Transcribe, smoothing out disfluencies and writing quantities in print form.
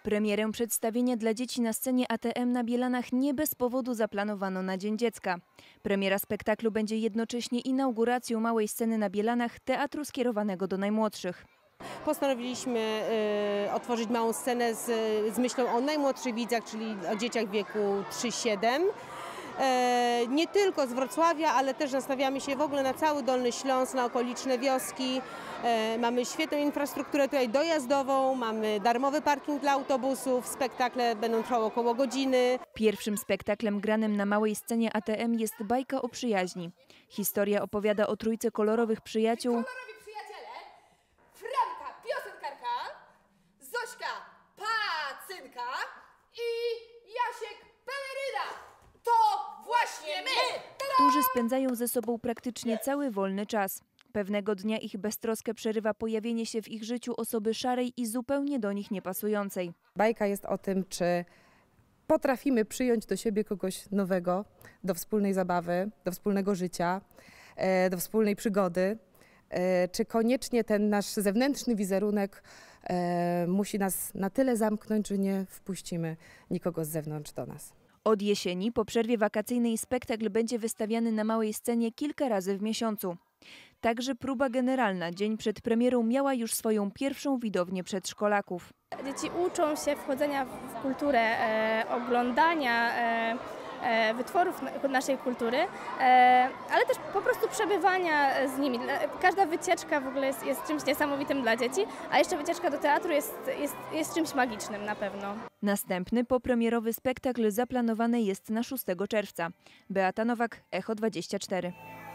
Premierę przedstawienia dla dzieci na scenie ATM na Bielanach nie bez powodu zaplanowano na Dzień Dziecka. Premiera spektaklu będzie jednocześnie inauguracją małej sceny na Bielanach, teatru skierowanego do najmłodszych. Postanowiliśmy otworzyć małą scenę z myślą o najmłodszych widzach, czyli o dzieciach w wieku 3-7. Nie tylko z Wrocławia, ale też nastawiamy się w ogóle na cały Dolny Śląsk, na okoliczne wioski. Mamy świetną infrastrukturę tutaj dojazdową, mamy darmowy parking dla autobusów, spektakle będą trwały około godziny. Pierwszym spektaklem granym na małej scenie ATM jest bajka o przyjaźni. Historia opowiada o trójce kolorowych przyjaciół. Kolorowi przyjaciele, Franka, piosenkarka, Zośka, pacynka i Jasiek, peleryna. To właśnie my! Którzy spędzają ze sobą praktycznie cały wolny czas. Pewnego dnia ich beztroskę przerywa pojawienie się w ich życiu osoby szarej i zupełnie do nich niepasującej. Bajka jest o tym, czy potrafimy przyjąć do siebie kogoś nowego, do wspólnej zabawy, do wspólnego życia, do wspólnej przygody, czy koniecznie ten nasz zewnętrzny wizerunek musi nas na tyle zamknąć, że nie wpuścimy nikogo z zewnątrz do nas. Od jesieni, po przerwie wakacyjnej, spektakl będzie wystawiany na małej scenie kilka razy w miesiącu. Także próba generalna dzień przed premierą miała już swoją pierwszą widownię przedszkolaków. Dzieci uczą się wchodzenia w kulturę, oglądania wytworów naszej kultury, ale też po prostu przebywania z nimi. Każda wycieczka w ogóle jest czymś niesamowitym dla dzieci, a jeszcze wycieczka do teatru jest czymś magicznym na pewno. Następny popremierowy spektakl zaplanowany jest na 6 czerwca. Beata Nowak, Echo 24.